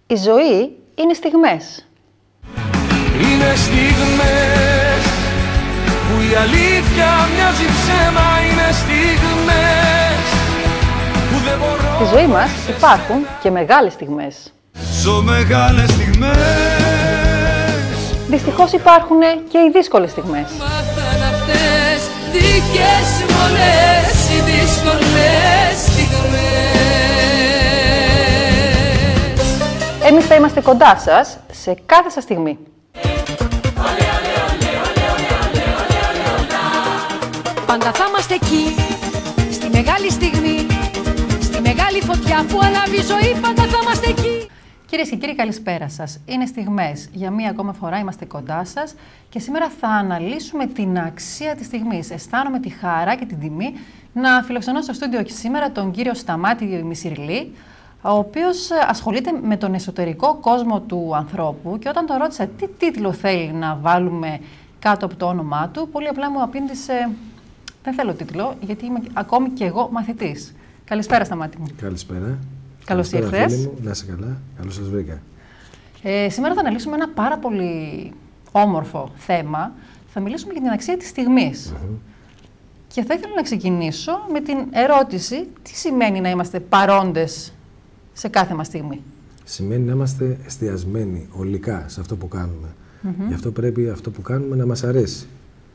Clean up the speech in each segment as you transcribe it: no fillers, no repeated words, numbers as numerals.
Η ζωή είναι στιγμές. Είναι στιγμές που η αλήθεια μοιάζει ψέμα. Είναι στιγμές που δεν μπορώ. Στη ζωή μας υπάρχουν και μεγάλες στιγμές. Ζω μεγάλες στιγμές. Δυστυχώς υπάρχουν και οι δύσκολες στιγμές. Μάθαν αυτές δικές μου όλες οι δύσκολες στιγμές. Εμείς θα είμαστε κοντά σας σε κάθε σας στιγμή. Πάντα θα είμαστε εκεί, στη μεγάλη στιγμή, στη μεγάλη φωτιά που ανάβει η ζωή, πάντα θα είμαστε εκεί. Κυρίες και κύριοι, καλησπέρα σας. Είναι στιγμές. Για μία ακόμα φορά είμαστε κοντά σας και σήμερα θα αναλύσουμε την αξία της στιγμής. Αισθάνομαι τη χαρά και την τιμή να φιλοξενώ στο στούντιο και σήμερα τον κύριο Σταμάτη Μισιρλή, ο οποίος ασχολείται με τον εσωτερικό κόσμο του ανθρώπου, και όταν τον ρώτησα τι τίτλο θέλει να βάλουμε κάτω από το όνομά του, πολύ απλά μου απήντησε: δεν θέλω τίτλο, γιατί είμαι ακόμη και εγώ μαθητής. Καλησπέρα, Σταμάτη μου. Καλησπέρα. Καλώς ήρθες. Να είσαι καλά. Καλώς σας βρήκα. Σήμερα θα αναλύσουμε ένα πάρα πολύ όμορφο θέμα. Θα μιλήσουμε για την αξία της στιγμής. Και θα ήθελα να ξεκινήσω με την ερώτηση: τι σημαίνει να είμαστε παρόντες σε κάθε μας στιγμή? Σημαίνει να είμαστε εστιασμένοι ολικά σε αυτό που κάνουμε. Γι' αυτό πρέπει αυτό που κάνουμε να μας αρέσει.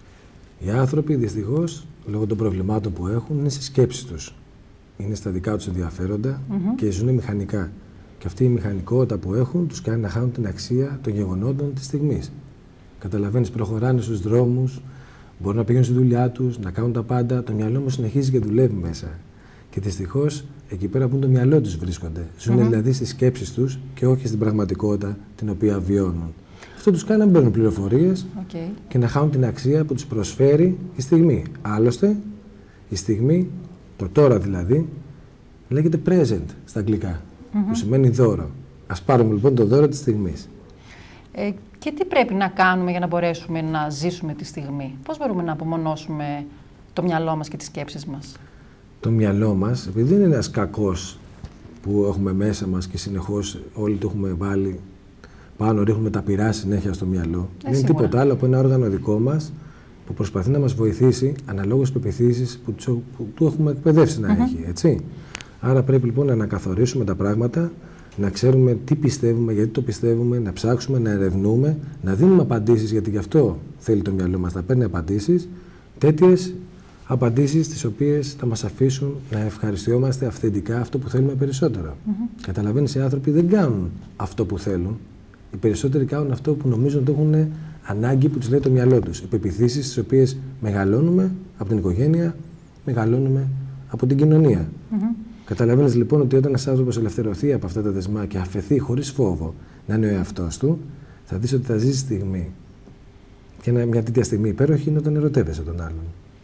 Οι άνθρωποι δυστυχώς, λόγω των προβλημάτων που έχουν, είναι στις σκέψεις τους. Είναι στα δικά τους ενδιαφέροντα και ζουν μηχανικά. Και αυτή η μηχανικότητα που έχουν τους κάνει να χάνουν την αξία των γεγονότων της στιγμής. Καταλαβαίνεις, προχωράνε στους δρόμους, μπορούν να πηγαίνουν στη δουλειά τους, να κάνουν τα πάντα. Το μυαλό μου συνεχίζει και δουλεύει μέσα. Και δυστυχώς εκεί πέρα που είναι το μυαλό τους βρίσκονται. Ζουν δηλαδή στις σκέψεις τους και όχι στην πραγματικότητα την οποία βιώνουν. Αυτό τους κάνει να μην παίρνουν πληροφορίες και να χάνουν την αξία που τους προσφέρει η στιγμή. Άλλωστε, η στιγμή, το τώρα δηλαδή, λέγεται present στα αγγλικά, που σημαίνει δώρο. Ας πάρουμε λοιπόν το δώρο της στιγμής. Και τι πρέπει να κάνουμε για να μπορέσουμε να ζήσουμε τη στιγμή? Πώς μπορούμε να απομονώσουμε το μυαλό μας και τις σκέψεις μας? Το μυαλό μας, επειδή δεν είναι ένας κακός που έχουμε μέσα μας και συνεχώς όλοι το έχουμε βάλει πάνω, ρίχνουμε τα πυρά συνέχεια στο μυαλό. Δεν είναι τίποτα άλλο από ένα όργανο δικό μας που προσπαθεί να μας βοηθήσει αναλόγως πεποιθήσεις που του έχουμε εκπαιδεύσει να έχει, έτσι. Άρα πρέπει λοιπόν να ανακαθορίσουμε τα πράγματα, να ξέρουμε τι πιστεύουμε, γιατί το πιστεύουμε, να ψάξουμε, να ερευνούμε, να δίνουμε απαντήσεις, γιατί γι' αυτό θέλει το μυαλό μας να παίρνει απαντήσεις, τέτοιες απαντήσεις τις οποίες θα μας αφήσουν να ευχαριστιόμαστε αυθεντικά αυτό που θέλουμε περισσότερο. Καταλαβαίνεις, οι άνθρωποι δεν κάνουν αυτό που θέλουν. Οι περισσότεροι κάνουν αυτό που νομίζουν ότι έχουν ανάγκη, που τους λέει το μυαλό τους. Οι πεποιθήσεις τις οποίες μεγαλώνουμε από την οικογένεια, μεγαλώνουμε από την κοινωνία. Καταλαβαίνεις λοιπόν ότι όταν ένας άνθρωπος ελευθερωθεί από αυτά τα δεσμά και αφαιθεί χωρίς φόβο να είναι ο εαυτός του, θα δεις ότι θα ζήσει στιγμή. Και μια τέτοια στιγμή υπέροχη είναι όταν ερωτεύεσαι τον άλλον.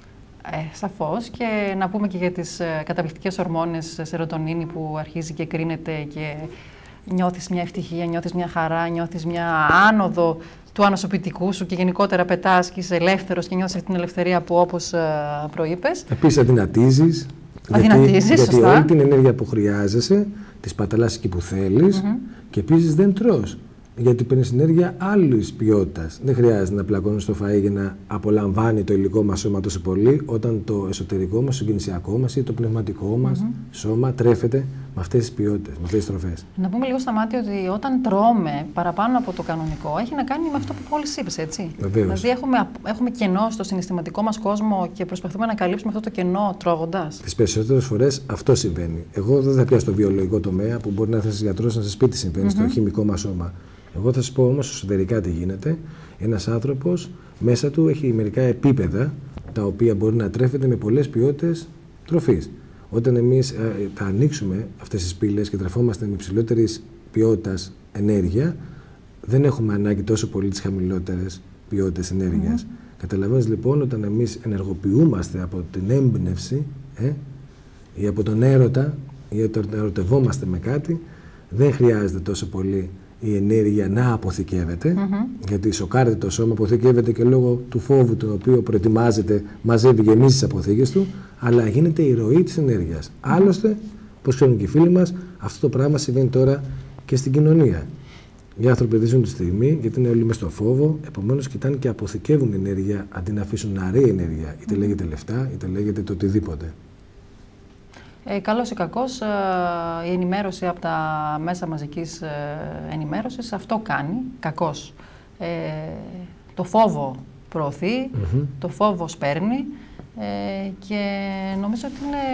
Σαφώς, και να πούμε και για τις καταπληκτικές ορμόνες σερωτονίνη που αρχίζει και κρίνεται και νιώθεις μια ευτυχία, νιώθεις μια χαρά, νιώθεις μια άνοδο του ανοσοποιητικού σου και γενικότερα πετάς και είσαι ελεύθερος και νιώθεις αυτή την ελευθερία που, όπως προείπες. Επίσης αδυνατίζεις. Γιατί όλη την ενέργεια που χρειάζεσαι τη παταλάς εκεί που θέλεις και επίσης δεν τρως. Γιατί παίρνεις ενέργεια άλλης ποιότητας. Δεν χρειάζεται να πλακώνεις στο φαΐ για να απολαμβάνει το υλικό μας σώμα τόσο πολύ, όταν το εσωτερικό μας, το συγκινησιακό μας ή το πνευματικό μας σώμα τρέφεται με αυτές τις ποιότητες, με αυτές τις τροφές. Να πούμε λίγο, Σταμάτη, ότι όταν τρώμε παραπάνω από το κανονικό, έχει να κάνει με αυτό που μόλις είπες, έτσι. Βεβαίως. Δηλαδή έχουμε κενό στο συναισθηματικό μας κόσμο και προσπαθούμε να καλύψουμε αυτό το κενό τρώγοντας. Τις περισσότερες φορές αυτό συμβαίνει. Εγώ δεν θα πιάσω στο βιολογικό τομέα που μπορεί να έρθει ένας γιατρός να σας πει τι συμβαίνει στο χημικό μας σώμα. Εγώ θα σας πω όμως εσωτερικά τι γίνεται. Ένας άνθρωπος μέσα του έχει μερικά επίπεδα τα οποία μπορεί να τρέφεται με πολλές ποιότητες τροφής. Όταν εμείς θα ανοίξουμε αυτές τις πύλες και τρεφόμαστε με υψηλότερης ποιότητας ενέργεια, δεν έχουμε ανάγκη τόσο πολύ τις χαμηλότερες ποιότητες ενέργειας. Καταλαβαίνεις λοιπόν, όταν εμείς ενεργοποιούμαστε από την έμπνευση ή από τον έρωτα ή όταν ερωτευόμαστε με κάτι, δεν χρειάζεται τόσο πολύ η ενέργεια να αποθηκεύεται, γιατί σοκάρεται το σώμα, αποθηκεύεται και λόγω του φόβου τον οποίο προετοιμάζεται, μαζεύει, γεμίζει τις αποθήκες του, αλλά γίνεται η ροή της ενέργειας. Άλλωστε, όπως ξέρουν και οι φίλοι μας, αυτό το πράγμα συμβαίνει τώρα και στην κοινωνία. Οι άνθρωποι ζουν τη στιγμή γιατί είναι όλοι μες στο φόβο, επομένως κοιτάνε και αποθηκεύουν ενέργεια αντί να αφήσουν να ρέει ενέργεια. Είτε λέγεται λεφτά, είτε λέγεται το οτιδήποτε. Καλώς ή κακώς, η ενημέρωση από τα μέσα μαζικής ενημέρωσης αυτό κάνει, κακώς. Το φόβο προωθεί, το φόβο σπέρνει και νομίζω ότι είναι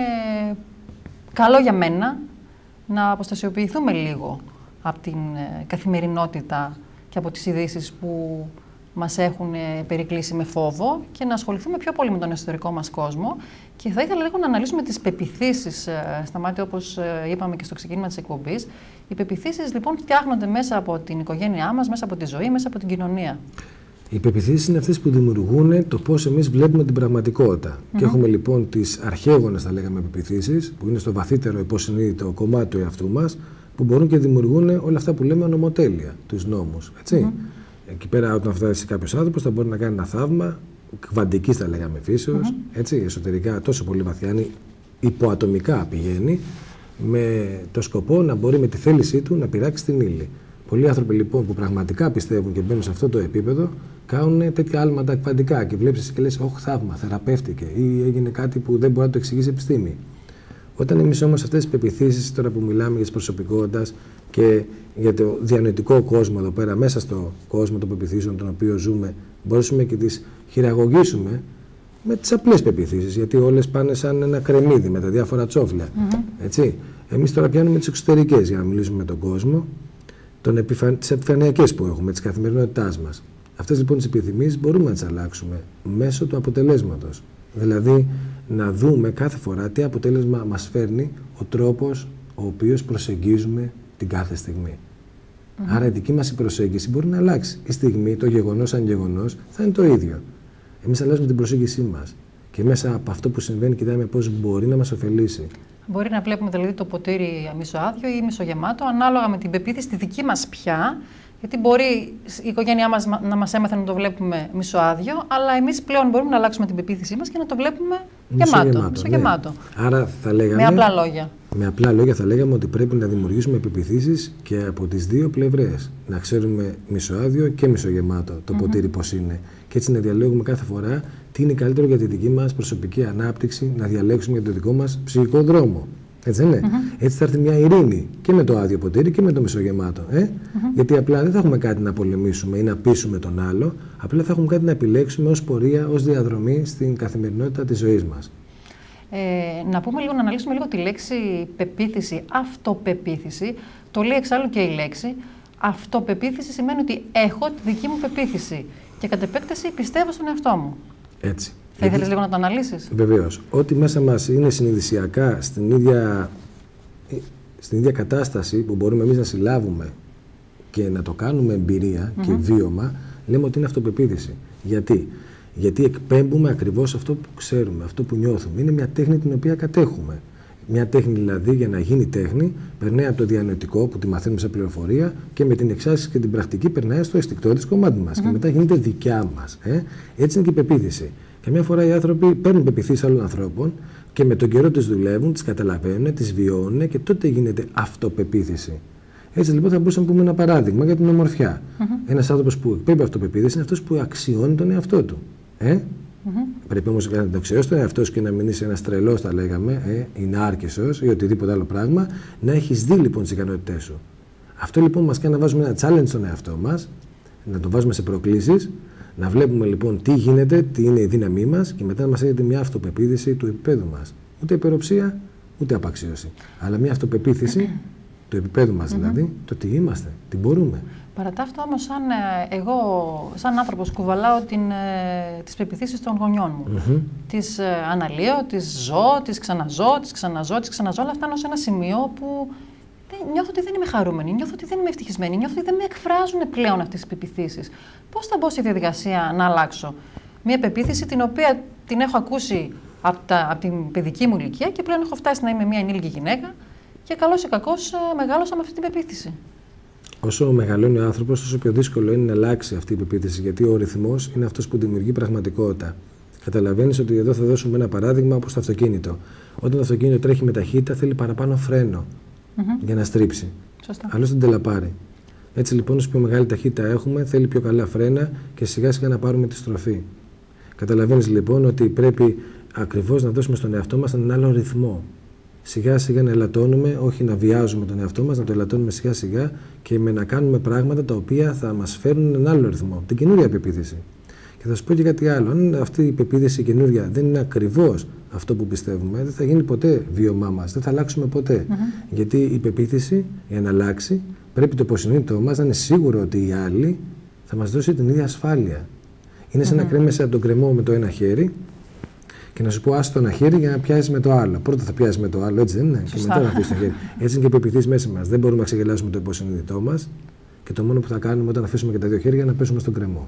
καλό για μένα να αποστασιοποιηθούμε λίγο από την καθημερινότητα και από τις ειδήσεις που μας έχουν περικλείσει με φόβο και να ασχοληθούμε πιο πολύ με τον εσωτερικό μας κόσμο. Και θα ήθελα λίγο να αναλύσουμε τις πεποιθήσεις, Σταμάτη, όπως είπαμε και στο ξεκίνημα της εκπομπής. Οι πεποιθήσεις λοιπόν φτιάχνονται μέσα από την οικογένειά μας, μέσα από τη ζωή, μέσα από την κοινωνία. Οι πεποιθήσεις είναι αυτές που δημιουργούν το πώς εμείς βλέπουμε την πραγματικότητα. Και έχουμε λοιπόν τις αρχαίγονες, θα λέγαμε, πεποιθήσεις, που είναι στο βαθύτερο υποσυνείδητο κομμάτι του εαυτού μας, που μπορούν και δημιουργούν όλα αυτά που λέμε ονομοτέλεια, τους νόμους. Έτσι. Εκεί πέρα, όταν φτάσει κάποιος άνθρωπος, θα μπορεί να κάνει ένα θαύμα κβαντικής, θα λέγαμε, φύσεως, έτσι, εσωτερικά τόσο πολύ βαθιά, είναι υποατομικά πηγαίνει, με το σκοπό να μπορεί με τη θέλησή του να πειράξει την ύλη. Πολλοί άνθρωποι λοιπόν που πραγματικά πιστεύουν και μπαίνουν σε αυτό το επίπεδο, κάνουν τέτοια άλματα κβαντικά και βλέπεις και λες, όχι, θαύμα, θεραπεύτηκε ή έγινε κάτι που δεν μπορεί να το εξηγήσει η επιστήμη. Όταν εμείς όμως αυτές τις πεποιθήσεις, τώρα που μιλάμε για τις προσωπικότητας και για το διανοητικό κόσμο εδώ πέρα, μέσα στο κόσμο των πεποιθήσεων τον οποίο ζούμε, μπορούμε και τις χειραγωγήσουμε με τις απλές πεποιθήσεις, γιατί όλες πάνε σαν ένα κρεμμύδι με τα διάφορα τσόφλια. Έτσι. Εμείς τώρα πιάνουμε τις εξωτερικές για να μιλήσουμε με τον κόσμο, τις επιφανειακές που έχουμε, της καθημερινότητάς μας. Αυτές λοιπόν τις επιθυμίες μπορούμε να τις αλλάξουμε μέσω του αποτελέσματος. Δηλαδή, να δούμε κάθε φορά τι αποτέλεσμα μας φέρνει ο τρόπος ο οποίος προσεγγίζουμε την κάθε στιγμή. Άρα η δική μας η προσέγγιση μπορεί να αλλάξει. Η στιγμή, το γεγονός σαν γεγονός, θα είναι το ίδιο. Εμείς αλλάζουμε την προσέγγισή μας και μέσα από αυτό που συμβαίνει κοιτάμε πώς μπορεί να μας ωφελήσει. Μπορεί να βλέπουμε δηλαδή το ποτήρι μισοάδιο ή μισογεμάτο, ανάλογα με την πεποίθηση τη δική μας πια. Γιατί μπορεί η οικογένειά μας να μας έμαθε να το βλέπουμε μισοάδιο, αλλά εμείς πλέον μπορούμε να αλλάξουμε την πεποίθησή μας και να το βλέπουμε μισογεμάτο. Ναι. Άρα θα λέγαμε, με απλά λόγια. Με απλά λόγια θα λέγαμε ότι πρέπει να δημιουργήσουμε πεποίθησεις και από τις δύο πλευρές. Να ξέρουμε μισοάδιο και μισογεμάτο το ποτήρι πώς είναι. Και έτσι να διαλέγουμε κάθε φορά τι είναι καλύτερο για τη δική μας προσωπική ανάπτυξη, να διαλέξουμε για το δικό μας ψυχικό δρόμο. Έτσι δεν είναι. Έτσι θα έρθει μια ειρήνη και με το άδειο ποτήρι και με το μισογεμάτο. Γιατί απλά δεν θα έχουμε κάτι να πολεμήσουμε ή να πείσουμε τον άλλο, απλά θα έχουμε κάτι να επιλέξουμε ως πορεία, ως διαδρομή στην καθημερινότητα της ζωής μας. Να πούμε λίγο, να αναλύσουμε λίγο τη λέξη πεποίθηση, αυτοπεποίθηση. Το λέει εξάλλου και η λέξη. Αυτοπεποίθηση σημαίνει ότι έχω τη δική μου πεποίθηση και κατ' επέκταση πιστεύω στον εαυτό μου. Έτσι. Θα ήθελες λίγο να το αναλύσεις? Βεβαίως. Ό,τι μέσα μας είναι συνειδησιακά στην ίδια κατάσταση που μπορούμε εμείς να συλλάβουμε και να το κάνουμε εμπειρία και βίωμα, λέμε ότι είναι αυτοπεποίθηση. Γιατί εκπέμπουμε ακριβώς αυτό που ξέρουμε, αυτό που νιώθουμε. Είναι μια τέχνη την οποία κατέχουμε. Μια τέχνη δηλαδή, για να γίνει τέχνη, περνάει από το διανοητικό που τη μαθαίνουμε σε πληροφορία και με την εξάσκηση και την πρακτική περνάει στο αισθηκτό της κομμάτι μας. Και μετά γίνεται δικιά μας. Έτσι είναι και η πεποίθηση. Καμιά φορά οι άνθρωποι παίρνουν πεποιθήσεις άλλων ανθρώπων και με τον καιρό τις δουλεύουν, τις καταλαβαίνουν, τις βιώνουν και τότε γίνεται αυτοπεποίθηση. Έτσι λοιπόν θα μπορούσαμε να πούμε ένα παράδειγμα για την ομορφιά. Ένας άνθρωπος που εκπέμπει αυτοπεποίθηση είναι αυτός που αξιώνει τον εαυτό του. Πρέπει όμως να το αξιώσει τον εαυτό σου και να μην είσαι ένας τρελός, θα λέγαμε, ή νάρκισσος ή οτιδήποτε άλλο πράγμα, να έχεις δει λοιπόν τις ικανότητές σου. Αυτό λοιπόν μας κάνει να βάζουμε ένα challenge στον εαυτό μας, να το βάζουμε σε προκλήσεις. Να βλέπουμε λοιπόν τι γίνεται, τι είναι η δύναμή μας και μετά να μας έρχεται μια αυτοπεποίθηση του επίπεδου μας. Ούτε υπεροψία, ούτε απαξίωση. Αλλά μια αυτοπεποίθηση του επίπεδου μας δηλαδή, το τι είμαστε, τι μπορούμε. Παρά τα αυτά όμως, εγώ σαν άνθρωπος κουβαλάω τις πεποιθήσεις των γονιών μου. Τις αναλύω, τις ζω, τις ξαναζώ, αλλά φτάνω σε ένα σημείο που νιώθω ότι δεν είμαι χαρούμενη, νιώθω ότι δεν είμαι ευτυχισμένη, νιώθω ότι δεν με εκφράζουν πλέον αυτές τις πεποιθήσεις. Πώς θα μπω στη διαδικασία να αλλάξω μια πεποίθηση την οποία την έχω ακούσει από την παιδική μου ηλικία και πλέον έχω φτάσει να είμαι μια ενήλικη γυναίκα και καλώς ή κακώς μεγάλωσα με αυτή την πεποίθηση? Όσο μεγαλώνει ο άνθρωπος, τόσο πιο δύσκολο είναι να αλλάξει αυτή η πεποίθηση, γιατί ο ρυθμός είναι αυτός που δημιουργεί πραγματικότητα. Καταλαβαίνεις ότι εδώ θα δώσουμε ένα παράδειγμα όπως το αυτοκίνητο. Όταν το αυτοκίνητο τρέχει με ταχύτητα, θέλει παραπάνω φρένο για να στρίψει. Σωστά. Αλλιώς δεν τελαπάρει. Έτσι λοιπόν, όσο πιο μεγάλη ταχύτητα έχουμε, θέλει πιο καλά φρένα και σιγά σιγά να πάρουμε τη στροφή. Καταλαβαίνεις λοιπόν ότι πρέπει ακριβώς να δώσουμε στον εαυτό μας έναν άλλο ρυθμό. Σιγά σιγά να ελαττώνουμε, όχι να βιάζουμε τον εαυτό μας, να το ελαττώνουμε σιγά σιγά και να κάνουμε πράγματα τα οποία θα μας φέρουν έναν άλλο ρυθμό. Την καινούργια πεποίθηση. Και θα σου πω και κάτι άλλο. Αν αυτή η πεποίθηση καινούργια δεν είναι ακριβώς αυτό που πιστεύουμε, δεν θα γίνει ποτέ βίωμά μας, δεν θα αλλάξουμε ποτέ. Γιατί η πεποίθηση, για να αλλάξει, πρέπει το υποσυνείδητό μας να είναι σίγουρο ότι οι άλλοι θα μας δώσει την ίδια ασφάλεια. Είναι σαν να κρέμεσαι από τον κρεμό με το ένα χέρι και να σου πω άστο το ένα χέρι για να πιάσεις με το άλλο. Πρώτα θα πιάσεις με το άλλο, έτσι δεν είναι? Και μετά να αφήσεις το χέρι. Έτσι είναι και οι πεποιθήσεις μέσα μας. Δεν μπορούμε να ξεγελάσουμε το υποσυνείδητό μας και το μόνο που θα κάνουμε όταν αφήσουμε και τα δύο χέρια να πέσουμε στον κρεμό.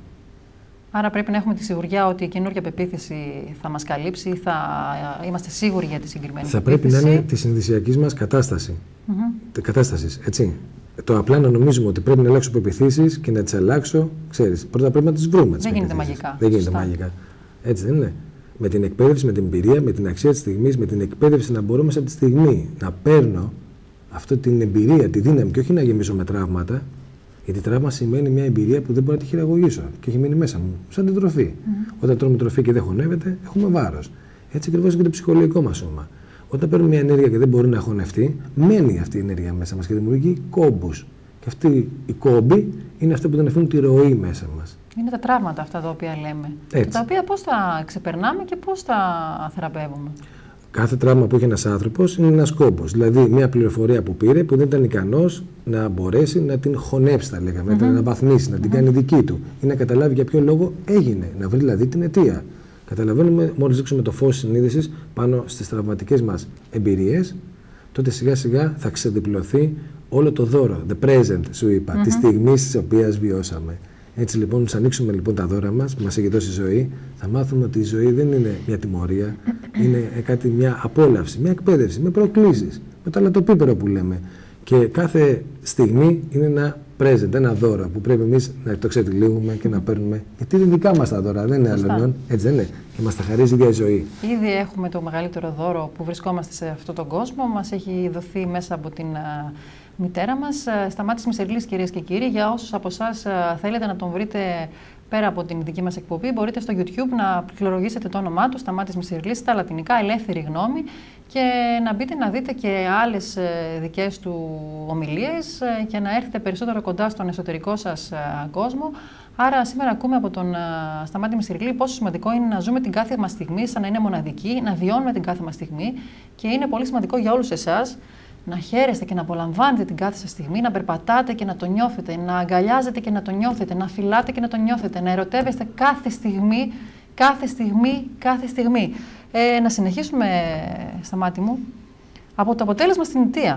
Άρα πρέπει να έχουμε τη σιγουριά ότι η καινούργια πεποίθηση θα μας καλύψει ή θα είμαστε σίγουροι για τη συγκεκριμένη θα πεποίθηση. Πρέπει να είναι τη συνειδησιακή μας κατάσταση. Κατάστασης, έτσι. Το απλά να νομίζουμε ότι πρέπει να αλλάξω πεποιθήσεις και να τις αλλάξω, ξέρεις, πρώτα πρέπει να τις βρούμε. Δεν γίνεται μαγικά. Δεν γίνεται μαγικά. Έτσι δεν είναι? Με την εκπαίδευση, με την εμπειρία, με την αξία της στιγμής, με την εκπαίδευση να μπορώ μέσα από τη στιγμή να παίρνω αυτή την εμπειρία, τη δύναμη και όχι να γεμίσω με τραύματα. Γιατί τραύμα σημαίνει μια εμπειρία που δεν μπορώ να τη χειραγωγήσω και έχει μείνει μέσα μου, σαν την τροφή. Όταν τρώμε τροφή και δεν χωνεύεται, έχουμε βάρος. Έτσι ακριβώς και το ψυχολογικό μας σώμα. Όταν παίρνουμε μια ενέργεια και δεν μπορεί να χωνευτεί, μένει αυτή η ενέργεια μέσα μας και δημιουργεί κόμπους. Και αυτή η κόμπη είναι αυτά που δεν αφήνουν τη ροή μέσα μας. Είναι τα τραύματα αυτά τα οποία λέμε. Έτσι. Τα οποία πώς τα ξεπερνάμε και πώς τα θεραπεύουμε. Κάθε τραύμα που έχει ένας άνθρωπος είναι ένας κόμπος. Δηλαδή, μια πληροφορία που πήρε που δεν ήταν ικανός να μπορέσει να την χωνέψει, θα λέγαμε, να την αναβαθμίσει, να την κάνει δική του ή να καταλάβει για ποιο λόγο έγινε, να βρει δηλαδή την αιτία. Καταλαβαίνουμε, μόλις ρίξουμε το φως συνείδησης πάνω στις τραυματικές μας εμπειρίες, τότε σιγά σιγά θα ξεδιπλωθεί όλο το δώρο, the present, σου είπα, τη στιγμή της οποίας βιώσαμε. Έτσι λοιπόν, να ανοίξουμε λοιπόν τα δώρα μας που μας έχει δώσει η ζωή, θα μάθουμε ότι η ζωή δεν είναι μια τιμωρία, είναι κάτι, μια απόλαυση, μια εκπαίδευση, με προκλήσεις, με το αλατοπίπερο που λέμε. Και κάθε στιγμή είναι ένα present, ένα δώρο που πρέπει εμείς να το ξετυλίγουμε και να παίρνουμε. Γιατί είναι δικά μας τα δώρα, δεν είναι άλλων, έτσι δεν είναι? Και μας τα χαρίζει για η ζωή. Ήδη έχουμε το μεγαλύτερο δώρο που βρισκόμαστε σε αυτόν τον κόσμο, μας έχει δοθεί μέσα από την μητέρα μας. Σταμάτης Μισερλής, κυρίες και κύριοι. Για όσους από εσάς θέλετε να τον βρείτε πέρα από την δική μας εκπομπή, μπορείτε στο YouTube να πληκτρολογήσετε το όνομά του, Σταμάτης Μισερλής, στα λατινικά, ελεύθερη γνώμη, και να μπείτε να δείτε και άλλες δικές του ομιλίες και να έρθετε περισσότερο κοντά στον εσωτερικό σας κόσμο. Άρα σήμερα ακούμε από τον Σταμάτη Μισερλή πόσο σημαντικό είναι να ζούμε την κάθε μας στιγμή σαν να είναι μοναδική, να βιώνουμε την κάθε μας στιγμή, και είναι πολύ σημαντικό για όλους εσάς να χαίρεστε και να απολαμβάνετε την κάθε σας στιγμή, να περπατάτε και να το νιώθετε, να αγκαλιάζετε και να το νιώθετε, να φιλάτε και να το νιώθετε, να ερωτεύεστε κάθε στιγμή, κάθε στιγμή, κάθε στιγμή. Να συνεχίσουμε, Σταμάτη μου, από το αποτέλεσμα στην αιτία.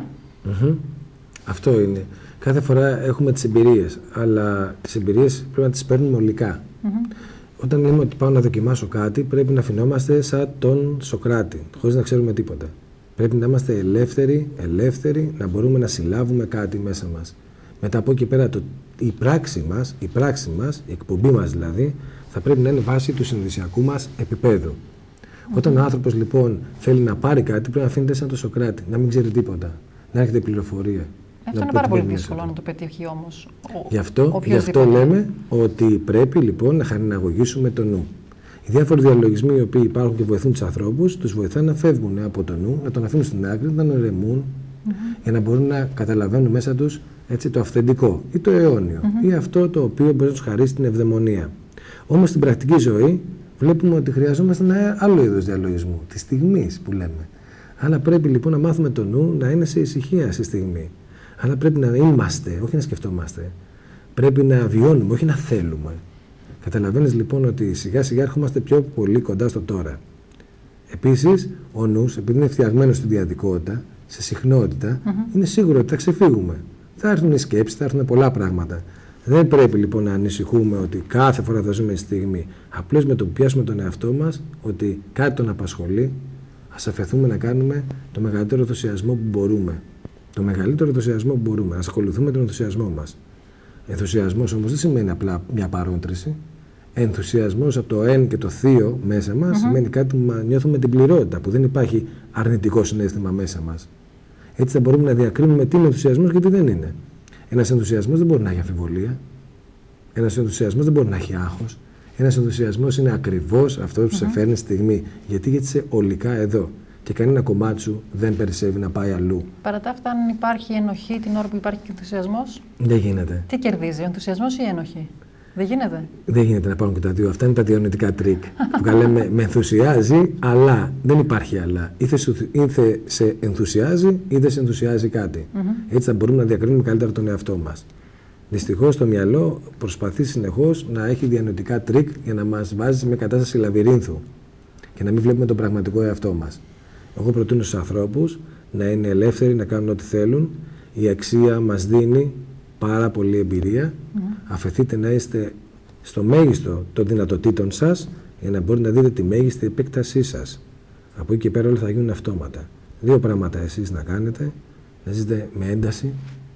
Αυτό είναι. Κάθε φορά έχουμε τις εμπειρίες, αλλά τις εμπειρίες πρέπει να τις παίρνουμε ολικά. Όταν λέμε ότι πάω να δοκιμάσω κάτι, πρέπει να αφινόμαστε σαν τον Σοκράτη, χωρίς να ξέρουμε τίποτα. Πρέπει να είμαστε ελεύθεροι, να μπορούμε να συλλάβουμε κάτι μέσα μας. Μετά από εκεί πέρα, η πράξη μας, η εκπομπή μας δηλαδή, θα πρέπει να είναι βάση του συνειδησιακού μας επίπεδου. Όταν ο άνθρωπος λοιπόν θέλει να πάρει κάτι, πρέπει να αφήνεται σαν τον Σοκράτη, να μην ξέρει τίποτα, να έρχεται πληροφορία. Αυτό είναι πάρα πολύ δύσκολο να το πετύχει όμως. Γι' αυτό λέμε ότι πρέπει λοιπόν να χαριναγωγήσουμε το νου. Οι διάφοροι διαλογισμοί οι οποίοι υπάρχουν και βοηθούν τους ανθρώπους, τους βοηθάνε να φεύγουν από το νου, να τον αφήνουν στην άκρη, να τον ηρεμούν, για να μπορούν να καταλαβαίνουν μέσα τους έτσι, το αυθεντικό ή το αιώνιο, ή αυτό το οποίο μπορεί να τους χαρίσει την ευδαιμονία. Όμως στην πρακτική ζωή βλέπουμε ότι χρειαζόμαστε ένα άλλο είδος διαλογισμού, τη στιγμή που λέμε. Αλλά πρέπει λοιπόν να μάθουμε το νου να είναι σε ησυχία στη στιγμή. Αλλά πρέπει να είμαστε, όχι να σκεφτόμαστε. Πρέπει να βιώνουμε, όχι να θέλουμε. Καταλαβαίνεις λοιπόν ότι σιγά σιγά ερχόμαστε πιο πολύ κοντά στο τώρα. Επίσης, ο νους, επειδή είναι φτιαγμένος στη διαδικότητα, σε συχνότητα, είναι σίγουρο ότι θα ξεφύγουμε. Θα έρθουν οι σκέψεις, θα έρθουν πολλά πράγματα. Δεν πρέπει λοιπόν να ανησυχούμε ότι κάθε φορά θα ζούμε στη στιγμή. Απλώς με το που πιάσουμε τον εαυτό μας, ότι κάτι τον απασχολεί, ας αφαιθούμε να κάνουμε το μεγαλύτερο ενθουσιασμό που μπορούμε. Το μεγαλύτερο ενθουσιασμό που μπορούμε. Να ασχοληθούμε τον ενθουσιασμό μας. Ενθουσιασμός όμως δεν σημαίνει απλά μια παρόντριση. Ενθουσιασμός από το εν και το θείο μέσα μας σημαίνει κάτι που νιώθουμε την πληρότητα, που δεν υπάρχει αρνητικό συναίσθημα μέσα μας. Έτσι θα μπορούμε να διακρίνουμε τι είναι ενθουσιασμός και τι δεν είναι. Ένας ενθουσιασμός δεν μπορεί να έχει αμφιβολία. Ένας ενθουσιασμός δεν μπορεί να έχει άγχος. Ένας ενθουσιασμός είναι ακριβώς αυτό που σε φέρνει στη στιγμή. Γιατί είσαι ολικά εδώ. Και κανένα κομμάτι σου δεν περισσεύει να πάει αλλού. Παρά τα αυτά, αν υπάρχει ενοχή την ώρα που υπάρχει και ενθουσιασμός. Δεν γίνεται. Τι κερδίζει, ο ενθουσιασμός ή η ενοχή? Δεν γίνεται. Δεν γίνεται να πάρουν και τα δύο. Αυτά είναι τα διανοητικά τρίκ. Που λέμε με ενθουσιάζει, αλλά δεν υπάρχει αλλά. Είτε σε ενθουσιάζει, είτε σε ενθουσιάζει κάτι. Έτσι θα μπορούμε να διακρίνουμε καλύτερα τον εαυτό μας. Δυστυχώς το μυαλό προσπαθεί συνεχώς να έχει διανοητικά τρίκ για να μας βάζει σε μια κατάσταση λαβυρίνθου και να μην βλέπουμε τον πραγματικό εαυτό μας. Εγώ προτείνω στους ανθρώπους να είναι ελεύθεροι, να κάνουν ό,τι θέλουν. Η αξία μας δίνει πάρα πολλή εμπειρία. Αφεθείτε να είστε στο μέγιστο των δυνατοτήτων σας για να μπορείτε να δείτε τη μέγιστη επέκτασή σας. Από εκεί και πέρα όλα θα γίνουν αυτόματα. Δύο πράγματα εσείς να κάνετε: να ζείτε με ένταση.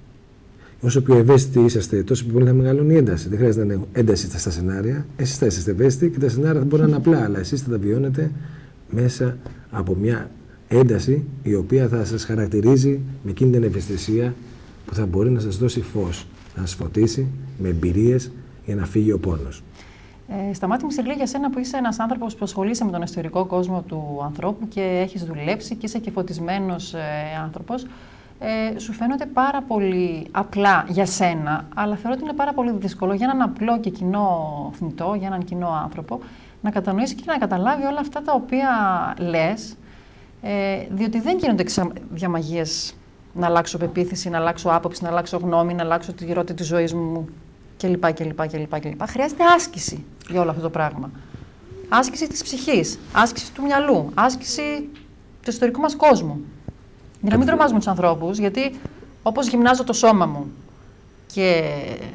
Όσο πιο ευαίσθητοι είσαστε, τόσο πιο πολύ θα μεγαλώνει η ένταση. Δεν χρειάζεται να είναι ένταση στα σενάρια. Εσείς θα είσαστε ευαίσθητοι και τα σενάρια θα μπορούν να είναι απλά, αλλά εσείς θα τα βιώνετε μέσα από μια ένταση η οποία θα σας χαρακτηρίζει με εκείνη την ευαισθησία που θα μπορεί να σας δώσει φως, να σας φωτίσει με εμπειρίες για να φύγει ο πόνος. Σταμάτη Μισελή, για σένα που είσαι ένας άνθρωπος που ασχολείσαι με τον εσωτερικό κόσμο του ανθρώπου και έχεις δουλέψει και είσαι και φωτισμένος άνθρωπος, σου φαίνεται πάρα πολύ απλά για σένα, αλλά θεωρώ ότι είναι πάρα πολύ δύσκολο για έναν απλό και κοινό θνητό, για έναν κοινό άνθρωπο, να κατανοήσει και να καταλάβει όλα αυτά τα οποία λες, διότι δεν γίνονται διαμαγείες να αλλάξω πεποίθηση, να αλλάξω άποψη, να αλλάξω γνώμη, να αλλάξω τη γυρότητα της ζωής μου κλπ. Χρειάζεται άσκηση για όλο αυτό το πράγμα. Άσκηση της ψυχής, άσκηση του μυαλού, άσκηση του ιστορικού μας κόσμου. Για να μην τρομάζουμε τους ανθρώπους, γιατί όπως γυμνάζω το σώμα μου και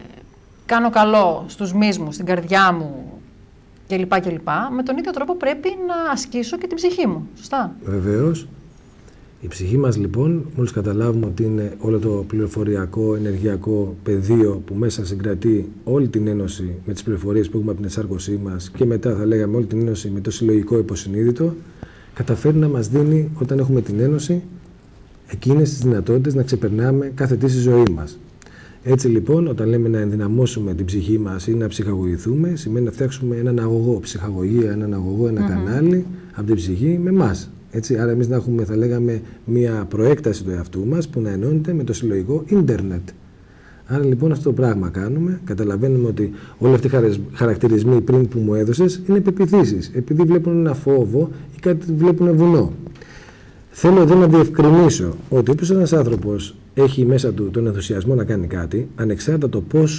κάνω καλό στους μυς μου, στην καρδιά μου κλπ. Με τον ίδιο τρόπο πρέπει να ασκήσω και την ψυχή μου. Σωστά. Βεβαίως. Η ψυχή μας λοιπόν, μόλις καταλάβουμε ότι είναι όλο το πληροφοριακό, ενεργειακό πεδίο που μέσα συγκρατεί όλη την ένωση με τις πληροφορίες που έχουμε από την εσάρκωσή μας και μετά θα λέγαμε όλη την ένωση με το συλλογικό υποσυνείδητο, καταφέρει να μας δίνει όταν έχουμε την ένωση εκείνες τις δυνατότητες να ξεπερνάμε κάθε τι στη ζωή μας. Έτσι λοιπόν, όταν λέμε να ενδυναμώσουμε την ψυχή μας ή να ψυχαγωγηθούμε, σημαίνει να φτιάξουμε έναν αγωγό, ψυχαγωγία, έναν αγωγό, ένα κανάλι από την ψυχή με εμάς. Έτσι, άρα εμείς να έχουμε, θα λέγαμε, μία προέκταση του εαυτού μας που να ενώνεται με το συλλογικό ίντερνετ. Άρα λοιπόν αυτό το πράγμα κάνουμε, καταλαβαίνουμε ότι όλοι αυτοί οι χαρακτηρισμοί πριν που μου έδωσες είναι πεποιθήσεις, επειδή βλέπουν ένα φόβο ή κάτι βλέπουν βουνό. Θέλω εδώ να διευκρινίσω ότι όποιος ένας άνθρωπος έχει μέσα του τον ενθουσιασμό να κάνει κάτι, ανεξάρτητα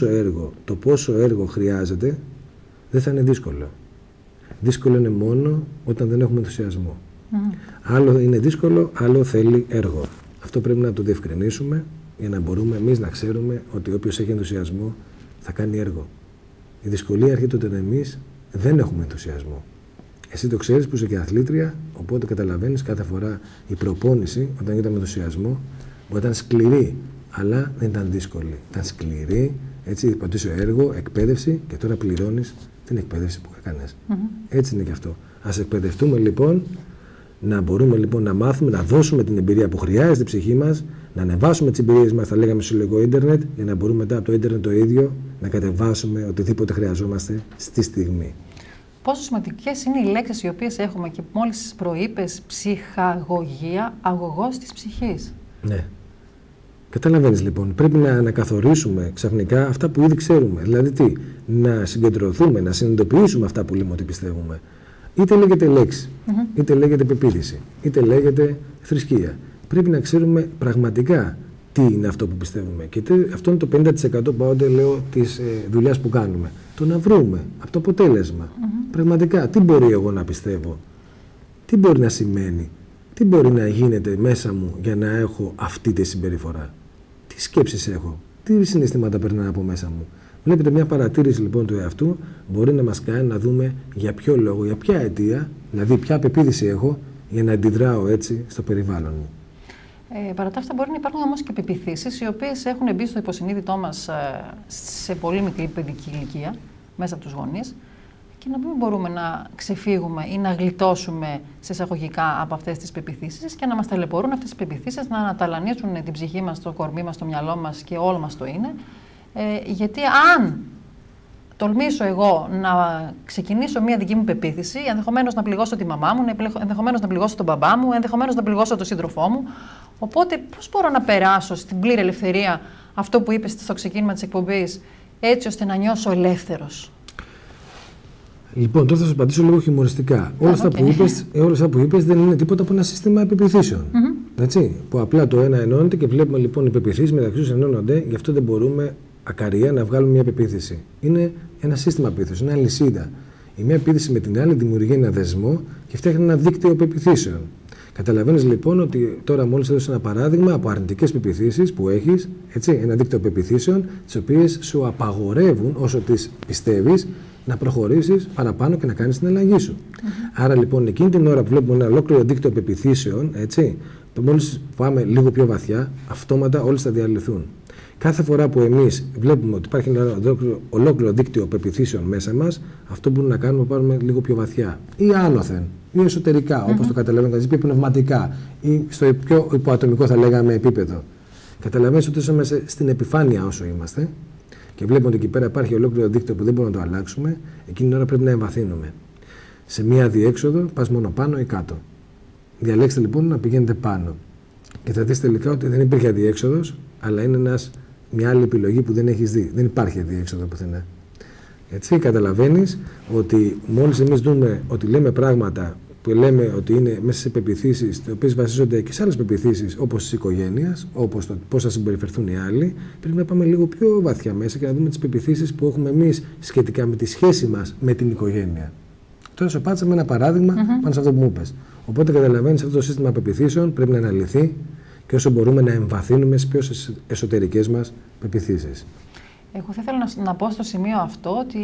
το πόσο έργο χρειάζεται, δεν θα είναι δύσκολο. Δύσκολο είναι μόνο όταν δεν έχουμε ενθουσιασμό. Άλλο είναι δύσκολο, άλλο θέλει έργο. Αυτό πρέπει να το διευκρινίσουμε για να μπορούμε εμείς να ξέρουμε ότι όποιος έχει ενθουσιασμό θα κάνει έργο. Η δυσκολία έρχεται όταν εμείς δεν έχουμε ενθουσιασμό. Εσύ το ξέρεις που είσαι και αθλήτρια, οπότε καταλαβαίνεις κάθε φορά η προπόνηση όταν γίνεται με ενθουσιασμό μπορεί να ήταν σκληρή, αλλά δεν ήταν δύσκολη. Ήταν σκληρή, έτσι, πατήσω έργο, εκπαίδευση και τώρα πληρώνεις την εκπαίδευση που έκανες. Έτσι είναι και αυτό. Ας εκπαιδευτούμε λοιπόν, να μπορούμε λοιπόν να μάθουμε, να δώσουμε την εμπειρία που χρειάζεται η ψυχή μας, να ανεβάσουμε τις εμπειρίες μας, θα λέγαμε στο συλλογικό ίντερνετ, για να μπορούμε μετά από το ίντερνετ το ίδιο να κατεβάσουμε οτιδήποτε χρειαζόμαστε στη στιγμή. Πόσο σημαντικές είναι οι λέξεις οι οποίες έχουμε και μόλις προείπες, ψυχαγωγία, αγωγός της ψυχής. Ναι. Καταλαβαίνεις λοιπόν, πρέπει να ανακαθορίσουμε ξαφνικά αυτά που ήδη ξέρουμε. Δηλαδή τι, να συγκεντρωθούμε, να συνειδητοποιήσουμε αυτά που λέμε ότι πιστεύουμε. Είτε λέγεται λέξη, είτε λέγεται πεποίθηση, είτε λέγεται θρησκεία. Πρέπει να ξέρουμε πραγματικά τι είναι αυτό που πιστεύουμε. Και αυτό είναι το 50% πάντα λέω της δουλειάς που κάνουμε. Το να βρούμε από το αποτέλεσμα. Πραγματικά, τι μπορεί εγώ να πιστεύω, τι μπορεί να σημαίνει, τι μπορεί να γίνεται μέσα μου για να έχω αυτή τη συμπεριφορά. Τι σκέψεις έχω, τι συναισθήματα περνάνε από μέσα μου. Βλέπετε, μια παρατήρηση λοιπόν του εαυτού μπορεί να μας κάνει να δούμε για ποιο λόγο, για ποια αιτία, δηλαδή ποια πεποίθηση έχω για να αντιδράω έτσι στο περιβάλλον μου. Παρά τα αυτά, μπορεί να υπάρχουν όμως και πεποιθήσεις οι οποίες έχουν μπει στο υποσυνείδητό μας σε πολύ μικρή παιδική ηλικία, μέσα από τους γονείς, και να μην μπορούμε να ξεφύγουμε ή να γλιτώσουμε σε εισαγωγικά από αυτές τις πεποιθήσεις και να μας ταλαιπωρούν αυτές τις πεποιθήσεις, να αναταλανίσουν την ψυχή μας, το κορμί μας, το μυαλό μας και όλο μας το είναι. Γιατί αν τολμήσω εγώ να ξεκινήσω μία δική μου πεποίθηση, ενδεχομένως να πληγώσω τη μαμά μου, ενδεχομένως να πληγώσω τον μπαμπά μου, ενδεχομένως να πληγώσω τον σύντροφό μου. Οπότε, πώς μπορώ να περάσω στην πλήρη ελευθερία αυτό που είπες στο ξεκίνημα της εκπομπής, έτσι ώστε να νιώσω ελεύθερος? Λοιπόν, τώρα θα σου απαντήσω λίγο χιουμοριστικά. Όλα αυτά που είπες δεν είναι τίποτα από ένα σύστημα πεποιθήσεων. Έτσι, που απλά το ένα ενώνεται και βλέπουμε λοιπόν οι πεποιθήσεις μεταξύ τους ενώνονται, γι' αυτό δεν μπορούμε ακαρία να βγάλουμε μια πεποίθηση. Είναι ένα σύστημα πεποίθησης, είναι αλυσίδα. Η μία πεποίθηση με την άλλη δημιουργεί ένα δεσμό και φτιάχνει ένα δίκτυο πεποιθήσεων. Καταλαβαίνεις λοιπόν ότι τώρα μόλις έδωσα ένα παράδειγμα από αρνητικές πεποιθήσεις που έχεις, έτσι, ένα δίκτυο πεποιθήσεων, τις οποίες σου απαγορεύουν όσο τις πιστεύεις να προχωρήσεις παραπάνω και να κάνεις την αλλαγή σου. Άρα λοιπόν εκείνη την ώρα που βλέπουμε ένα ολόκληρο δίκτυο πεποιθήσεων, έτσι, μόλις πάμε λίγο πιο βαθιά, αυτόματα όλες θα διαλυθούν. Κάθε φορά που εμείς βλέπουμε ότι υπάρχει ένα ολόκληρο δίκτυο πεποιθήσεων μέσα μας, αυτό που μπορούμε να κάνουμε, πάρουμε λίγο πιο βαθιά ή άνωθεν ή εσωτερικά, όπως το καταλαβαίνω κανείς, πιο πνευματικά ή στο πιο υποατομικό θα λέγαμε επίπεδο. Καταλαβαίνεις ότι όσο είμαστε στην επιφάνεια όσο είμαστε και βλέπουμε ότι εκεί πέρα υπάρχει ολόκληρο δίκτυο που δεν μπορούμε να το αλλάξουμε, εκείνη την ώρα πρέπει να εμβαθύνουμε. Σε μία διέξοδο πας μόνο πάνω ή κάτω. Διαλέξτε λοιπόν να πηγαίνετε πάνω. Και θα δεις τελικά ότι δεν υπήρχε αδιέξοδος, αλλά είναι μια άλλη επιλογή που δεν έχεις δει. Δεν υπάρχει αδιέξοδο πουθενά. Έτσι, καταλαβαίνεις ότι μόλις εμείς δούμε ότι λέμε πράγματα που λέμε ότι είναι μέσα σε πεποιθήσεις, οι οποίες βασίζονται και σε άλλες πεποιθήσεις, όπως της οικογένειας, όπως το πώς θα συμπεριφερθούν οι άλλοι, πρέπει να πάμε λίγο πιο βαθιά μέσα και να δούμε τις πεποιθήσεις που έχουμε εμείς σχετικά με τη σχέση μας με την οικογένεια. Τώρα σου πάτησα με ένα παράδειγμα πάνω σε αυτό που μου είπες. Οπότε καταλαβαίνεις αυτό το σύστημα πεποιθήσεων πρέπει να αναλυθεί και όσο μπορούμε να εμβαθύνουμε στις πιο εσωτερικές μας πεποιθήσεις. Εγώ θα ήθελα να πω στο σημείο αυτό ότι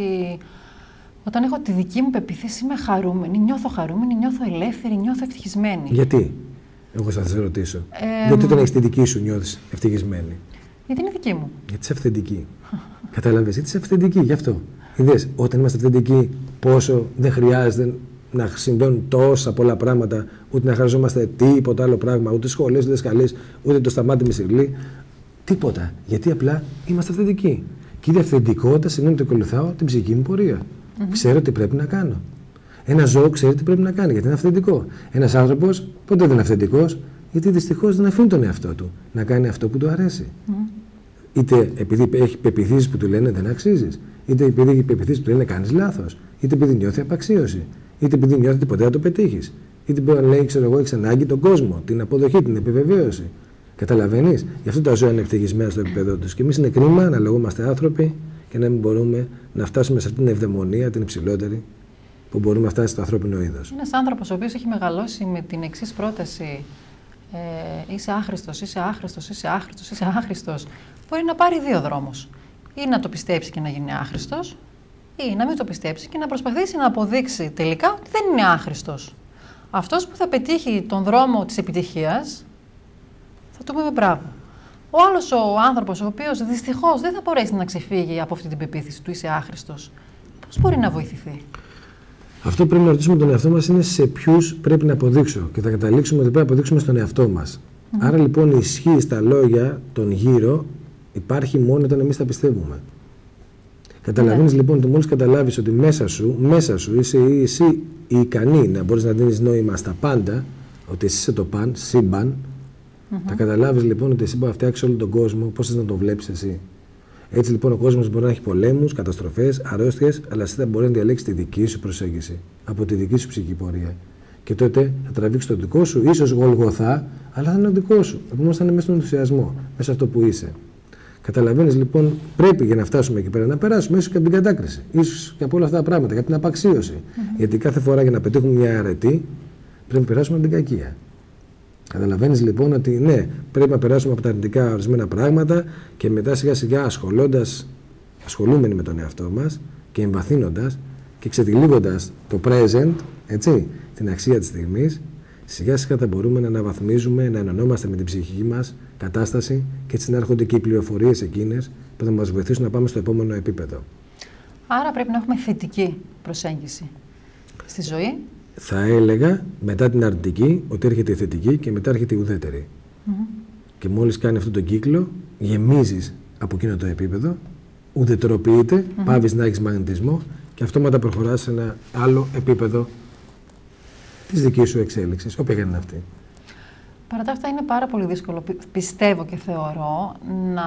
όταν έχω τη δική μου πεποίθηση είμαι χαρούμενη, νιώθω ελεύθερη, νιώθω ευτυχισμένη. Γιατί? Εγώ θα σε ρωτήσω. Γιατί όταν έχεις τη δική σου νιώθεις ευτυχισμένη? Γιατί είναι δική μου. Γιατί είσαι αυθεντική. Καταλαβαίνεις, γιατί είσαι αυθεντική, γι' αυτό. Είδες, όταν είμαστε αυθεντικοί, πόσο δεν χρειάζεται να συμβαίνουν τόσα πολλά πράγματα, ούτε να χρειαζόμαστε τίποτα άλλο πράγμα, ούτε σχολές, ούτε σκαλές, ούτε το σταμάτη μισηρλή. Τίποτα. Γιατί απλά είμαστε αυθεντικοί. Και η αυθεντικότητα σημαίνει ότι ακολουθάω την ψυχική μου πορεία. Ξέρω τι πρέπει να κάνω. Ένα ζώο ξέρει τι πρέπει να κάνει, γιατί είναι αυθεντικό. Ένας άνθρωπος ποτέ δεν είναι αυθεντικός, γιατί δυστυχώς δεν αφήνει τον εαυτό του να κάνει αυτό που του αρέσει. Είτε επειδή έχει πεποιθήσεις που του λένε δεν αξίζεις, είτε επειδή έχει πεποιθήσεις που του λένε κάνεις λάθος, είτε επειδή νιώθει απαξίωση, είτε επειδή νιώθει ότι ποτέ θα το πετύχεις, είτε μπορεί να λέει, ξέρω εγώ, έχεις ανάγκη τον κόσμο, την αποδοχή, την επιβεβαίωση. Καταλαβαίνεις, γι' αυτό τα ζώα είναι ευτυχισμένα στο επίπεδο τους. Και εμείς είναι κρίμα να λεγόμαστε άνθρωποι και να μην μπορούμε να φτάσουμε σε αυτήν την ευδαιμονία, την υψηλότερη, που μπορούμε να φτάσει στο ανθρώπινο είδος. Ένας άνθρωπος ο οποίος έχει μεγαλώσει με την εξής πρόταση. Είσαι άχρηστος, είσαι άχρηστος, είσαι άχρηστος, είσαι άχρηστος. Μπορεί να πάρει δύο δρόμους. Ή να το πιστέψει και να γίνει άχρηστος, ή να μην το πιστέψει και να προσπαθήσει να αποδείξει τελικά ότι δεν είναι άχρηστος. Αυτός που θα πετύχει τον δρόμο της επιτυχίας, θα του πούμε μπράβο. Ο άλλος ο άνθρωπος, ο οποίος δυστυχώς δεν θα μπορέσει να ξεφύγει από αυτή την πεποίθηση του είσαι άχρηστος, πώς μπορεί να βοηθηθεί? Αυτό που πρέπει να ρωτήσουμε τον εαυτό μας είναι σε ποιους πρέπει να αποδείξω. Και θα καταλήξουμε ότι πρέπει να αποδείξουμε στον εαυτό μας. Άρα λοιπόν η ισχύ στα λόγια των γύρω υπάρχει μόνο όταν εμείς τα πιστεύουμε. Καταλαβαίνεις λοιπόν ότι μόλις καταλάβεις ότι μέσα σου είσαι εσύ η ικανή να μπορείς να δίνεις νόημα στα πάντα, ότι εσύ είσαι το παν, σύμπαν, θα καταλάβεις λοιπόν ότι εσύ μπορεί να φτιάξεις όλο τον κόσμο, πώς θες να τον βλέπεις εσύ. Έτσι λοιπόν ο κόσμος μπορεί να έχει πολέμους, καταστροφές, αρρώστιες, αλλά εσύ θα μπορεί να διαλέξεις τη δική σου προσέγγιση από τη δική σου ψυχική πορεία. Και τότε θα τραβήξεις το δικό σου, ίσως γολγοθά, αλλά θα είναι ο δικό σου. Επομένως θα είναι μέσα στον ενθουσιασμό, μέσα αυτό που είσαι. Καταλαβαίνεις λοιπόν, πρέπει για να φτάσουμε εκεί πέρα να περάσουμε ίσως και από την κατάκριση, ίσως και από όλα αυτά τα πράγματα, και από την απαξίωση. Γιατί κάθε φορά για να πετύχουμε μια αρετή πρέπει να περάσουμε από την κακία. Καταλαβαίνεις λοιπόν ότι ναι, πρέπει να περάσουμε από τα αρνητικά ορισμένα πράγματα και μετά σιγά σιγά ασχολούμενοι με τον εαυτό μας και εμβαθύνοντας και ξετυλίγοντας το present, έτσι, την αξία της στιγμής, σιγά σιγά θα μπορούμε να αναβαθμίζουμε, να ενωνόμαστε με την ψυχική μας κατάσταση και έτσι να έρχονται και οι πληροφορίες εκείνες που θα μας βοηθήσουν να πάμε στο επόμενο επίπεδο. Άρα πρέπει να έχουμε θετική προσέγγιση στη ζωή. Θα έλεγα μετά την αρνητική ότι έρχεται η θετική και μετά έρχεται η ουδέτερη. Και μόλις κάνει αυτόν τον κύκλο, γεμίζεις από εκείνο το επίπεδο, ουδετεροποιείται, πάβεις να έχεις μαγνητισμό και αυτόματα προχωράς σε ένα άλλο επίπεδο της δικής σου εξέλιξης, όποια και είναι αυτή. Παρά τα αυτά είναι πάρα πολύ δύσκολο, πιστεύω και θεωρώ, να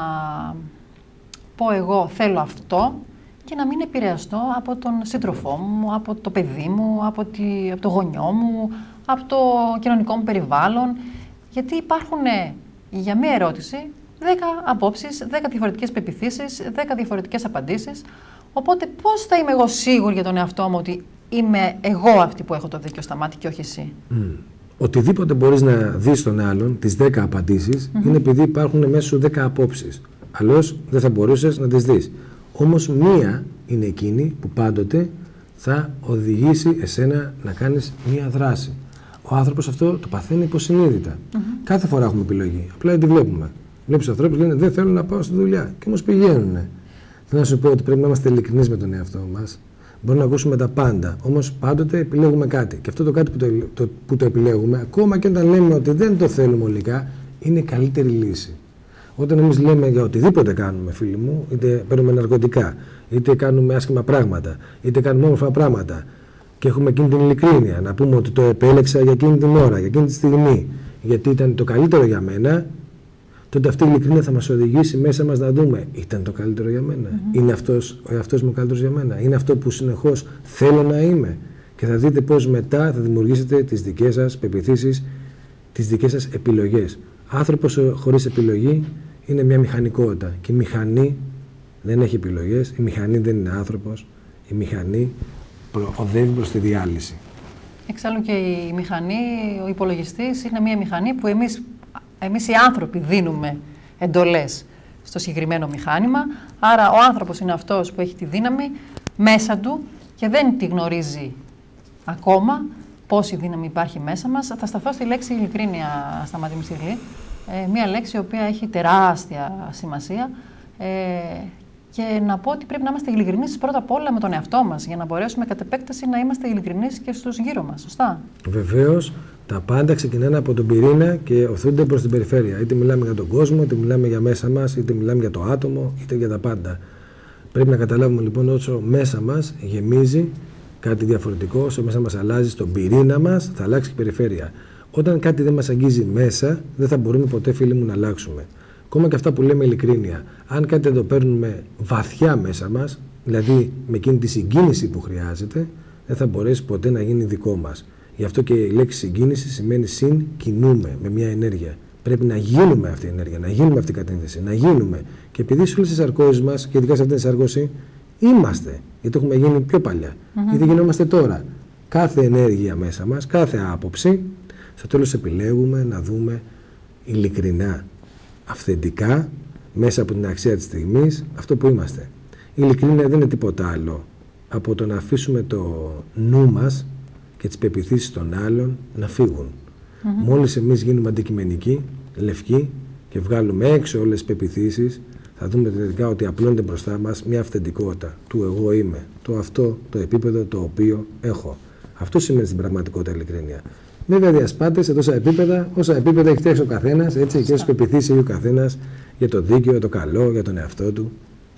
πω εγώ θέλω αυτό και να μην επηρεαστώ από τον σύντροφό μου, από το παιδί μου, από το γονιό μου, από το κοινωνικό μου περιβάλλον. Γιατί υπάρχουν για μία ερώτηση 10 απόψεις, 10 διαφορετικές πεποιθήσεις, 10 διαφορετικές απαντήσεις. Οπότε πώς θα είμαι εγώ σίγουρη για τον εαυτό μου ότι είμαι εγώ αυτή που έχω το δίκιο στα μάτια και όχι εσύ? Οτιδήποτε μπορείς να δεις στον άλλον, τις 10 απαντήσεις, είναι επειδή υπάρχουν μέσα σου 10 απόψεις. Αλλιώς δεν θα μπορούσες να τις δεις. Όμως μία είναι εκείνη που πάντοτε θα οδηγήσει εσένα να κάνεις μία δράση. Ο άνθρωπος αυτό το παθαίνει υποσυνείδητα. Κάθε φορά έχουμε επιλογή. Απλά δεν τη βλέπουμε. Βλέπεις ανθρώπους που λένε δεν θέλω να πάω στη δουλειά και όμως πηγαίνουν. Θέλω να σου πω ότι πρέπει να είμαστε ειλικρινείς με τον εαυτό μας. Μπορούμε να ακούσουμε τα πάντα. Όμως πάντοτε επιλέγουμε κάτι. Και αυτό το κάτι που το επιλέγουμε, ακόμα και όταν λέμε ότι δεν το θέλουμε ολικά, είναι η καλύτερη λύση. Όταν εμείς λέμε για οτιδήποτε κάνουμε, φίλοι μου, είτε παίρνουμε ναρκωτικά, είτε κάνουμε άσχημα πράγματα, είτε κάνουμε όμορφα πράγματα, και έχουμε εκείνη την ειλικρίνεια να πούμε ότι το επέλεξα για εκείνη την ώρα, για εκείνη τη στιγμή, γιατί ήταν το καλύτερο για μένα, τότε αυτή η ειλικρίνεια θα μας οδηγήσει μέσα μας να δούμε, ήταν το καλύτερο για μένα, είναι αυτός ο εαυτός μου καλύτερος για μένα, είναι αυτό που συνεχώς θέλω να είμαι. Και θα δείτε πώς μετά θα δημιουργήσετε τις δικές σας πεποιθήσεις, τις δικές σας επιλογές. Άνθρωπος χωρίς επιλογή είναι μια μηχανικότητα και η μηχανή δεν έχει επιλογές, η μηχανή δεν είναι άνθρωπος, η μηχανή οδεύει προς τη διάλυση. Εξάλλου και η μηχανή, ο υπολογιστής είναι μια μηχανή που εμείς οι άνθρωποι δίνουμε εντολές στο συγκεκριμένο μηχάνημα, άρα ο άνθρωπος είναι αυτός που έχει τη δύναμη μέσα του και δεν τη γνωρίζει ακόμα πόση δύναμη υπάρχει μέσα μας. Θα σταθώ στη λέξη ειλικρίνεια, Σταμάτη Μυστηρλή, μια λέξη η οποία έχει τεράστια σημασία και να πω ότι πρέπει να είμαστε ειλικρινείς πρώτα απ' όλα με τον εαυτό μας για να μπορέσουμε κατ' επέκταση να είμαστε ειλικρινείς και στους γύρω μας, σωστά? Βεβαίως, τα πάντα ξεκινάνε από τον πυρήνα και οθούνται προς την περιφέρεια. Είτε μιλάμε για τον κόσμο, είτε μιλάμε για μέσα μας, είτε μιλάμε για το άτομο, είτε για τα πάντα. Πρέπει να καταλάβουμε λοιπόν όσο μέσα μας γεμίζει κάτι διαφορετικό, όσο μέσα μας αλλάζει στον πυρήνα μας, θα αλλάξει και η περιφέρεια. Όταν κάτι δεν μας αγγίζει μέσα, δεν θα μπορούμε ποτέ, φίλοι μου, να αλλάξουμε. Ακόμα και αυτά που λέμε ειλικρίνεια. Αν κάτι δεν το παίρνουμε βαθιά μέσα μας, δηλαδή με εκείνη τη συγκίνηση που χρειάζεται, δεν θα μπορέσει ποτέ να γίνει δικό μας. Γι' αυτό και η λέξη συγκίνηση σημαίνει συγκινούμε με μια ενέργεια. Πρέπει να γίνουμε αυτή η ενέργεια, να γίνουμε αυτή η κατεύθυνση, να γίνουμε. Και επειδή σε όλες τις σαρκώσεις μας, και ειδικά σε αυτήν την σάρκωση, είμαστε. Γιατί έχουμε γίνει πιο παλιά. Γιατί γινόμαστε τώρα. Κάθε ενέργεια μέσα μας, κάθε άποψη, στο τέλος επιλέγουμε να δούμε ειλικρινά, αυθεντικά, μέσα από την αξία της στιγμής, αυτό που είμαστε. Η ειλικρίνεια δεν είναι τίποτα άλλο από το να αφήσουμε το νου μας και τις πεποιθήσεις των άλλων να φύγουν. Μόλις εμείς γίνουμε αντικειμενικοί, λευκοί και βγάλουμε έξω όλες τις πεποιθήσεις, θα δούμε τελικά ότι απλώνεται μπροστά μας μια αυθεντικότητα του εγώ είμαι, το αυτό, το επίπεδο το οποίο έχω. Αυτό σημαίνει στην πραγματικότητα ειλικρίνεια. Βέβαια, διασπάται σε τόσα επίπεδα, όσα επίπεδα έχει φτιάξει ο καθένας, έτσι, και όσες πεποιθήσεις έχει ο καθένας για το δίκαιο, για το καλό, για τον εαυτό του.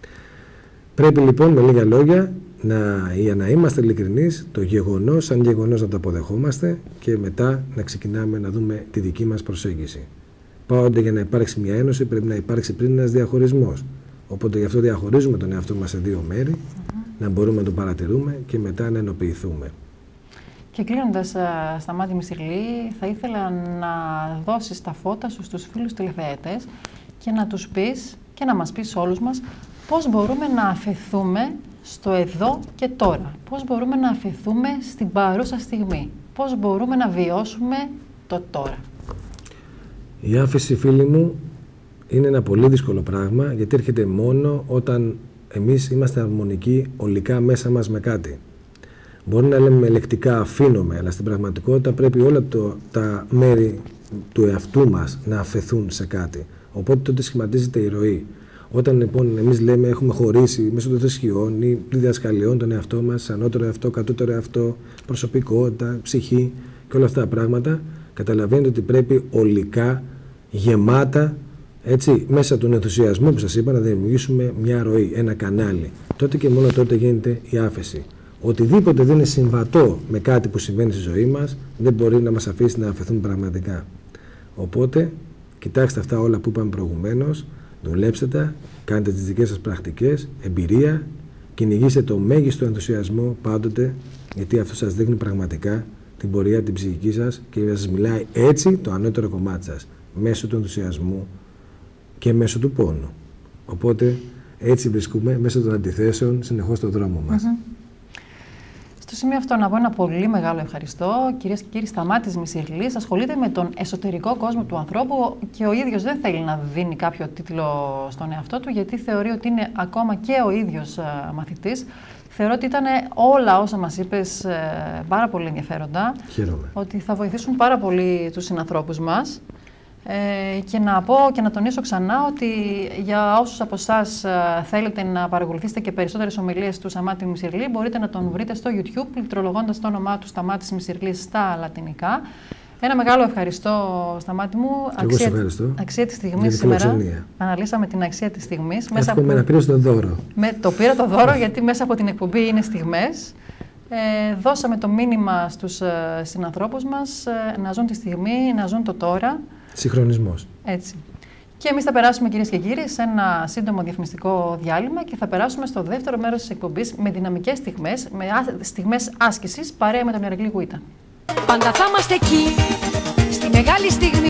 Πρέπει λοιπόν, με λίγα λόγια, για να είμαστε ειλικρινείς, το γεγονός, σαν γεγονός να το αποδεχόμαστε και μετά να ξεκινάμε να δούμε τη δική μας προσέγγιση. Πάντοτε για να υπάρξει μια ένωση πρέπει να υπάρξει πριν ένας διαχωρισμός. Οπότε γι' αυτό διαχωρίζουμε τον εαυτό μας σε δύο μέρη, να μπορούμε να τον παρατηρούμε και μετά να ενοποιηθούμε. Και κλείνοντας, Σταμάτη Μυστηρλή, θα ήθελα να δώσεις τα φώτα σου στους φίλους τηλεθεατές και να τους πεις και να μας πεις όλους μας πώς μπορούμε να αφεθούμε στο εδώ και τώρα. Πώς μπορούμε να αφεθούμε στην παρούσα στιγμή. Πώς μπορούμε να βιώσουμε το τώρα. Η άφεση, φίλοι μου, είναι ένα πολύ δύσκολο πράγμα, γιατί έρχεται μόνο όταν εμείς είμαστε αρμονικοί ολικά μέσα μας με κάτι. Μπορεί να λέμε λεκτικά αφήνομαι, αλλά στην πραγματικότητα πρέπει όλα τα μέρη του εαυτού μας να αφεθούν σε κάτι. Οπότε τότε σχηματίζεται η ροή. Όταν λοιπόν εμείς λέμε έχουμε χωρίσει μέσω των θρησκειών ή διδασκαλιών τον εαυτό μας, ανώτερο εαυτό, κατώτερο εαυτό, προσωπικότητα, ψυχή και όλα αυτά τα πράγματα, καταλαβαίνετε ότι πρέπει ολικά, γεμάτα, έτσι, μέσα από τον ενθουσιασμό που σας είπα, να δημιουργήσουμε μια ροή, ένα κανάλι. Τότε και μόνο τότε γίνεται η άφεση. Οτιδήποτε δεν είναι συμβατό με κάτι που συμβαίνει στη ζωή μας, δεν μπορεί να μας αφήσει να αφαιθούμε πραγματικά. Οπότε, κοιτάξτε αυτά όλα που είπαμε προηγουμένως, δουλέψτε τα, κάντε τις δικές σας πρακτικές, εμπειρία, κυνηγήστε το μέγιστο ενθουσιασμό πάντοτε, γιατί αυτό σας δείχνει πραγματικά την πορεία, την ψυχική σας και σας μιλάει έτσι το ανώτερο κομμάτι σας, μέσω του ενθουσιασμού και μέσω του πόνου. Οπότε, έτσι βρισκούμε μέσω των αντιθέσεων συνεχώς στον δρόμο μας. Στο σημείο αυτό να πω ένα πολύ μεγάλο ευχαριστώ. Κυρίες και κύριοι, Σταμάτης Μυσιρλής ασχολείται με τον εσωτερικό κόσμο του ανθρώπου και ο ίδιος δεν θέλει να δίνει κάποιο τίτλο στον εαυτό του, γιατί θεωρεί ότι είναι ακόμα και ο ίδιος μαθητής. Θεωρώ ότι ήταν όλα όσα μας είπες πάρα πολύ ενδιαφέροντα. Χαίρομαι. Ότι θα βοηθήσουν πάρα πολύ τους συνανθρώπους μας. Και να πω και να τονίσω ξανά ότι για όσους από εσάς θέλετε να παρακολουθήσετε και περισσότερες ομιλίες του Σταμάτη Μυσιρλή, μπορείτε να τον βρείτε στο YouTube, πληκτρολογώντας το όνομά του Σταμάτης Μυσιρλής στα λατινικά. Ένα μεγάλο ευχαριστώ, Σταμάτη μου. Αξία της στιγμής σήμερα. Αναλύσαμε την αξία της στιγμής. Εύχομαι να πήρες το δώρο. Το πήρα το δώρο γιατί μέσα από την εκπομπή είναι στιγμές. Δώσαμε το μήνυμα στους συνανθρώπους μας να ζουν τη στιγμή, να ζουν το τώρα. Συγχρονισμός. Έτσι. Και εμείς θα περάσουμε, κυρίες και κύριοι, σε ένα σύντομο διαφημιστικό διάλειμμα και θα περάσουμε στο δεύτερο μέρος της εκπομπής με δυναμικές στιγμές, με στιγμές άσκησης, παρέα με τον Ηρακλή Γουίτα. Πάντα θα είμαστε εκεί, στη μεγάλη στιγμή.